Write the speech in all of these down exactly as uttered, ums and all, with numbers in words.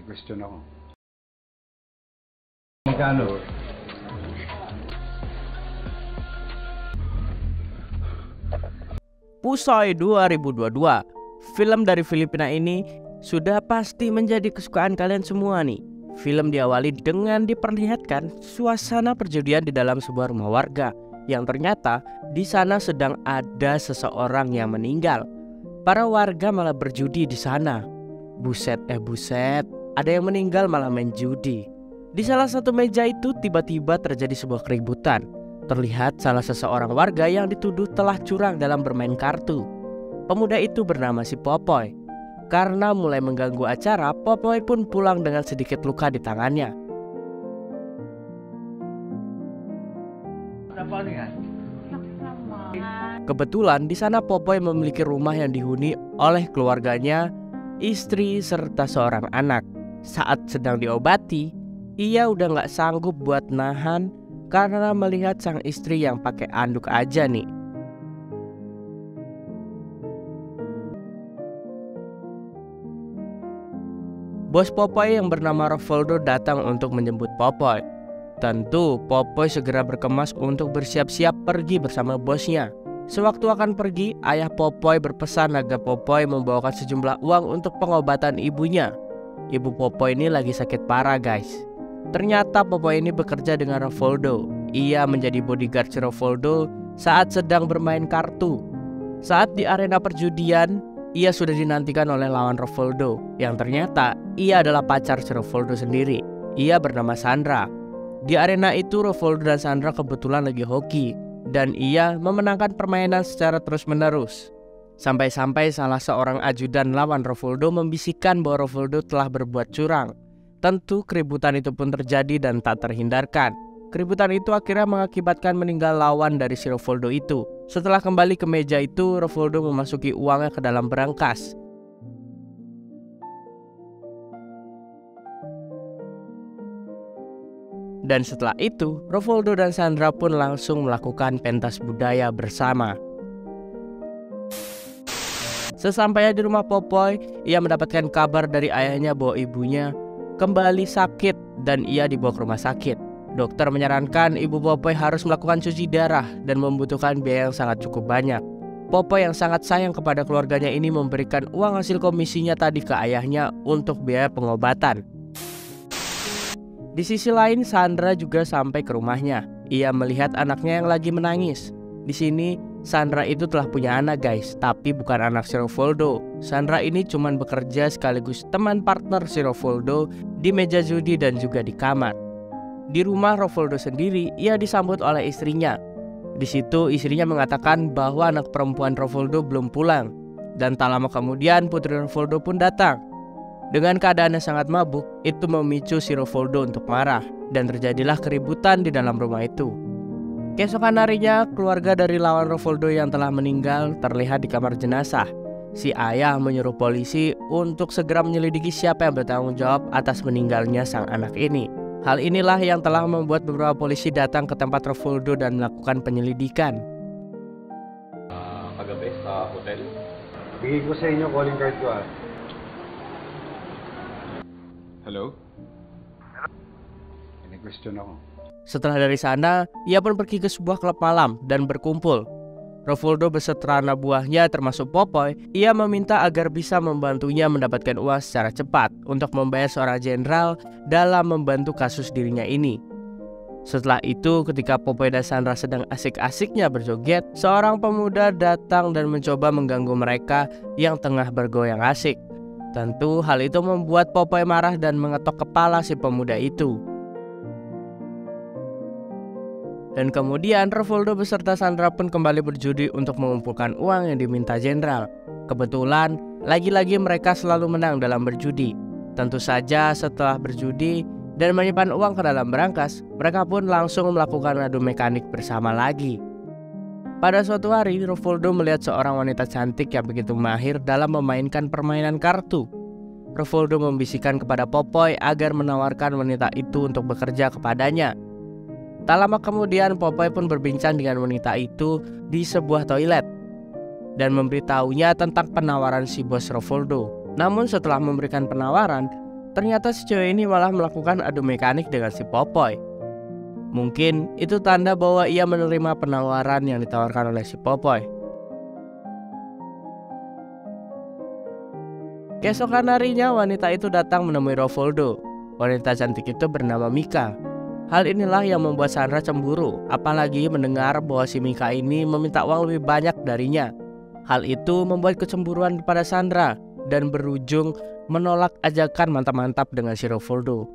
question ako. Magkano? Pusoi dua ribu dua puluh dua, film dari Filipina ini sudah pasti menjadi kesukaan kalian semua nih. Film diawali dengan diperlihatkan suasana perjudian di dalam sebuah rumah warga yang ternyata di sana sedang ada seseorang yang meninggal. Para warga malah berjudi di sana. Buset eh buset, ada yang meninggal malah main judi. Di salah satu meja itu tiba-tiba terjadi sebuah keributan. Terlihat salah seseorang warga yang dituduh telah curang dalam bermain kartu. Pemuda itu bernama si Popoy. Karena mulai mengganggu acara, Popoy pun pulang dengan sedikit luka di tangannya. Kebetulan di sana Popoy memiliki rumah yang dihuni oleh keluarganya, istri serta seorang anak. Saat sedang diobati, ia udah gak sanggup buat nahan karena melihat sang istri yang pakai anduk aja nih. Bos Popoy yang bernama Rovoldo datang untuk menjemput Popoy. Tentu Popoy segera berkemas untuk bersiap-siap pergi bersama bosnya. Sewaktu akan pergi, ayah Popoy berpesan agar Popoy membawakan sejumlah uang untuk pengobatan ibunya. Ibu Popoy ini lagi sakit parah guys. Ternyata Popoy ini bekerja dengan Rovoldo. Ia menjadi bodyguard si Rovoldo saat sedang bermain kartu. Saat di arena perjudian, ia sudah dinantikan oleh lawan Rovoldo, yang ternyata ia adalah pacar si Rovoldo sendiri. Ia bernama Sandra. Di arena itu Rovoldo dan Sandra kebetulan lagi hoki, dan ia memenangkan permainan secara terus-menerus. Sampai-sampai salah seorang ajudan lawan Rovoldo membisikkan bahwa Rovoldo telah berbuat curang. Tentu keributan itu pun terjadi dan tak terhindarkan. Keributan itu akhirnya mengakibatkan meninggal lawan dari si Rovoldo itu. Setelah kembali ke meja itu, Rovoldo memasuki uangnya ke dalam berangkas. Dan setelah itu, Rovoldo dan Sandra pun langsung melakukan pentas budaya bersama. Sesampainya di rumah Popoy, ia mendapatkan kabar dari ayahnya bahwa ibunya kembali sakit dan ia dibawa ke rumah sakit. Dokter menyarankan ibu Popoy harus melakukan cuci darah dan membutuhkan biaya yang sangat cukup banyak. Popoy yang sangat sayang kepada keluarganya ini memberikan uang hasil komisinya tadi ke ayahnya untuk biaya pengobatan. Di sisi lain, Sandra juga sampai ke rumahnya. Ia melihat anaknya yang lagi menangis. Di sini Sandra itu telah punya anak guys, tapi bukan anak si Rovoldo. Sandra ini cuma bekerja sekaligus teman partner si Rovoldo di meja judi dan juga di kamar. Di rumah Rovoldo sendiri, ia disambut oleh istrinya. Di situ istrinya mengatakan bahwa anak perempuan Rovoldo belum pulang. Dan tak lama kemudian putri Rovoldo pun datang. Dengan keadaannya sangat mabuk, itu memicu si Rovoldo untuk marah. Dan terjadilah keributan di dalam rumah itu. Keesokan harinya, keluarga dari lawan Rovoldo yang telah meninggal terlihat di kamar jenazah. Si ayah menyuruh polisi untuk segera menyelidiki siapa yang bertanggung jawab atas meninggalnya sang anak ini. Hal inilah yang telah membuat beberapa polisi datang ke tempat Rovoldo dan melakukan penyelidikan. Uh, kagabi sa hotel. Bigay ko sa inyo calling card ko ah. Hello? May question ako. Setelah dari sana, ia pun pergi ke sebuah klub malam dan berkumpul. Rovoldo beserta anak buahnya termasuk Popoy, ia meminta agar bisa membantunya mendapatkan uang secara cepat untuk membayar seorang jenderal dalam membantu kasus dirinya ini. Setelah itu, ketika Popoy dan Sandra sedang asik-asiknya berjoget, seorang pemuda datang dan mencoba mengganggu mereka yang tengah bergoyang asik. Tentu hal itu membuat Popoy marah dan mengetok kepala si pemuda itu. Dan kemudian Rovoldo beserta Sandra pun kembali berjudi untuk mengumpulkan uang yang diminta jenderal. Kebetulan, lagi-lagi mereka selalu menang dalam berjudi. Tentu saja setelah berjudi dan menyimpan uang ke dalam berangkas, mereka pun langsung melakukan adu mekanik bersama lagi. Pada suatu hari, Rovoldo melihat seorang wanita cantik yang begitu mahir dalam memainkan permainan kartu. Rovoldo membisikkan kepada Popoy agar menawarkan wanita itu untuk bekerja kepadanya. Tak lama kemudian Popoy pun berbincang dengan wanita itu di sebuah toilet dan memberitahunya tentang penawaran si bos Rovoldo. Namun setelah memberikan penawaran, ternyata si cewek ini malah melakukan adu mekanik dengan si Popoy. Mungkin itu tanda bahwa ia menerima penawaran yang ditawarkan oleh si Popoy. Keesokan harinya wanita itu datang menemui Rofoldo. Wanita cantik itu bernama Mika. Hal inilah yang membuat Sandra cemburu, apalagi mendengar bahwa si Mika ini meminta uang lebih banyak darinya. Hal itu membuat kecemburuan pada Sandra dan berujung menolak ajakan mantap-mantap dengan si Rofoldo.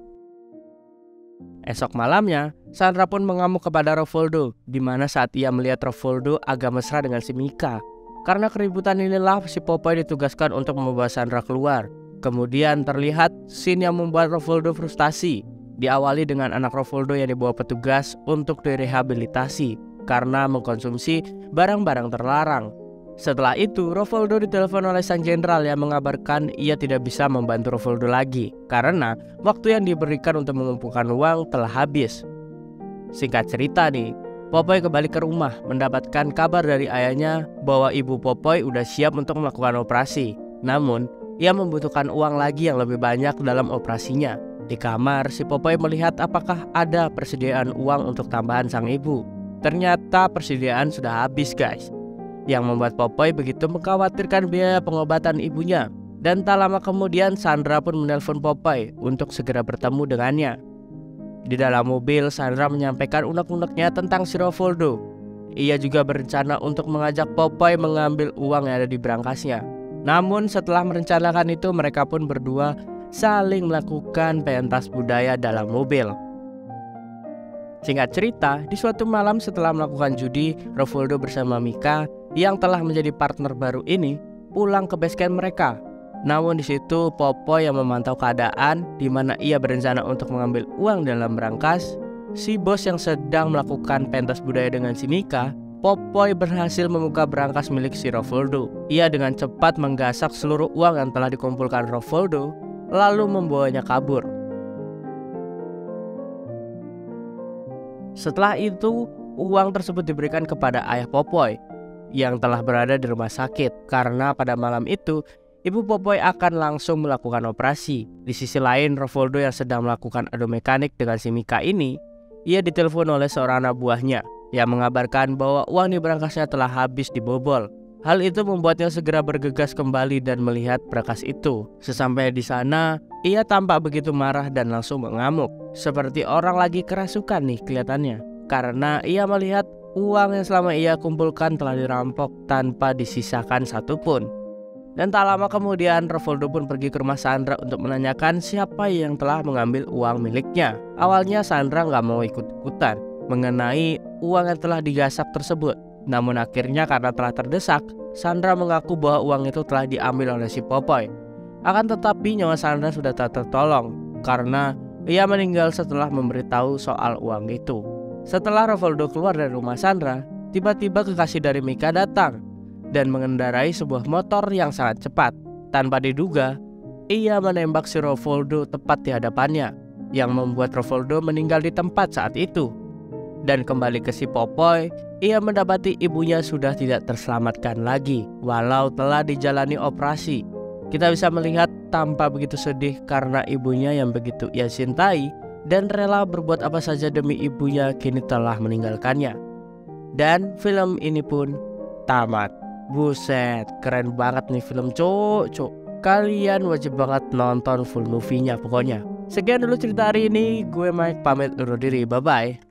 Esok malamnya, Sandra pun mengamuk kepada Rofoldo, di mana saat ia melihat Rofoldo agak mesra dengan si Mika. Karena keributan inilah si Popoy ditugaskan untuk membawa Sandra keluar. Kemudian terlihat scene yang membuat Rofoldo frustasi. Diawali dengan anak Rofoldo yang dibawa petugas untuk direhabilitasi karena mengkonsumsi barang-barang terlarang. Setelah itu, Rofoldo ditelepon oleh sang jenderal yang mengabarkan ia tidak bisa membantu Rofoldo lagi karena waktu yang diberikan untuk mengumpulkan uang telah habis. Singkat cerita nih, Popoy kembali ke rumah mendapatkan kabar dari ayahnya bahwa ibu Popoy udah siap untuk melakukan operasi. Namun, ia membutuhkan uang lagi yang lebih banyak dalam operasinya. Di kamar, si Popoy melihat apakah ada persediaan uang untuk tambahan sang ibu. Ternyata persediaan sudah habis, guys. Yang membuat Popoy begitu mengkhawatirkan biaya pengobatan ibunya. Dan tak lama kemudian Sandra pun menelpon Popoy untuk segera bertemu dengannya. Di dalam mobil, Sandra menyampaikan unek-uneknya tentang si Rofoldo. Ia juga berencana untuk mengajak Popoy mengambil uang yang ada di berangkasnya. Namun setelah merencanakan itu, mereka pun berdua saling melakukan pentas budaya dalam mobil. Singkat cerita, di suatu malam setelah melakukan judi, Rofoldo bersama Mika yang telah menjadi partner baru ini pulang ke basecamp mereka. Namun di situ Popoy yang memantau keadaan, di mana ia berencana untuk mengambil uang dalam berangkas. Si bos yang sedang melakukan pentas budaya dengan si Mika, Popoy berhasil membuka berangkas milik si Rofoldo. Ia dengan cepat menggasak seluruh uang yang telah dikumpulkan Rofoldo, lalu membawanya kabur. Setelah itu, uang tersebut diberikan kepada ayah Popoy yang telah berada di rumah sakit karena pada malam itu ibu Popoy akan langsung melakukan operasi. Di sisi lain, Rofoldo yang sedang melakukan adu mekanik dengan si Mika ini, ia ditelepon oleh seorang anak buahnya yang mengabarkan bahwa uang di berangkasnya telah habis dibobol. Hal itu membuatnya segera bergegas kembali dan melihat berangkas itu. Sesampainya di sana, ia tampak begitu marah dan langsung mengamuk. Seperti orang lagi kerasukan nih kelihatannya. Karena ia melihat uang yang selama ia kumpulkan telah dirampok tanpa disisakan satupun. Dan tak lama kemudian, Rofoldo pun pergi ke rumah Sandra untuk menanyakan siapa yang telah mengambil uang miliknya. Awalnya Sandra nggak mau ikut-ikutan mengenai uang yang telah digasak tersebut. Namun akhirnya karena telah terdesak, Sandra mengaku bahwa uang itu telah diambil oleh si Popoy. Akan tetapi nyawa Sandra sudah tak tertolong karena ia meninggal setelah memberitahu soal uang itu. Setelah Rofoldo keluar dari rumah Sandra, tiba-tiba kekasih dari Mika datang dan mengendarai sebuah motor yang sangat cepat. Tanpa diduga, ia menembak si Rofoldo tepat di hadapannya, yang membuat Rofoldo meninggal di tempat saat itu. Dan kembali ke si Popoy, ia mendapati ibunya sudah tidak terselamatkan lagi, walau telah dijalani operasi. Kita bisa melihat tampak begitu sedih karena ibunya yang begitu ia cintai dan rela berbuat apa saja demi ibunya kini telah meninggalkannya. Dan film ini pun tamat. Buset, keren banget nih film, cok, cok. Kalian wajib banget nonton full movie-nya pokoknya. Sekian dulu cerita hari ini, gue Mike pamit undur diri, bye-bye.